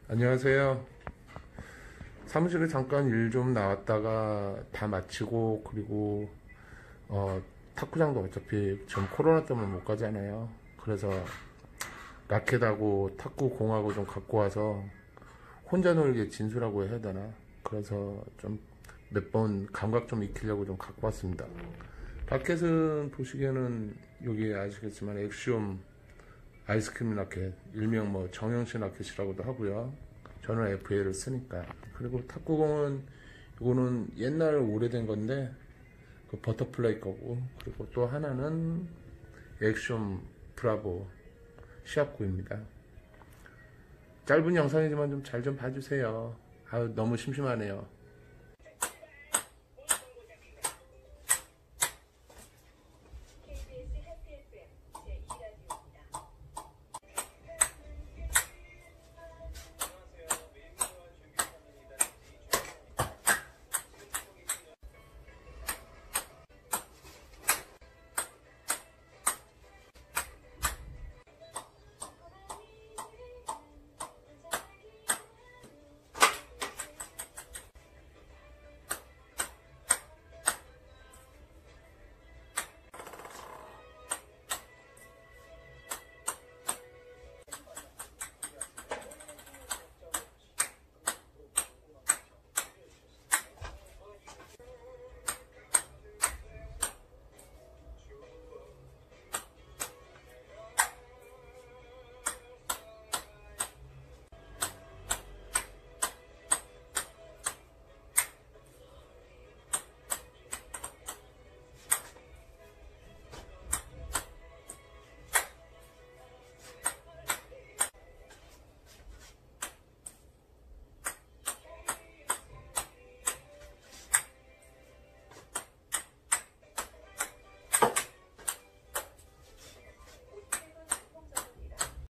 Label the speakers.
Speaker 1: 안녕하세요. 사무실에 잠깐 일 좀 나왔다가 다 마치고, 그리고 탁구장도 어차피 지금 코로나 때문에 못 가잖아요. 그래서 라켓하고 탁구공하고 좀 갖고 와서 혼자 놀게 진수라고 해야 되나? 그래서 좀 몇 번 감각 좀 익히려고 좀 갖고 왔습니다. 라켓은 보시기에는 여기 아시겠지만 엑시움 아이스크림 라켓, 일명 뭐 정형식 라켓이라고도 하고요. 저는 FA를 쓰니까. 그리고 탁구공은 이거는 옛날 오래된 건데 그 버터플라이 거고, 그리고 또 하나는 엑시움 브라보 시합구입니다. 짧은 영상이지만 좀 잘 좀 봐주세요. 아유, 너무 심심하네요.